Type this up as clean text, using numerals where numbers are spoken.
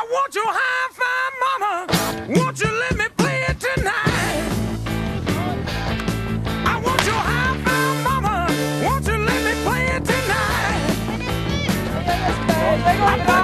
want your hi-fi mama. Won't you let me play it tonight? I want your hi-fi mama. Won't you let me play it tonight?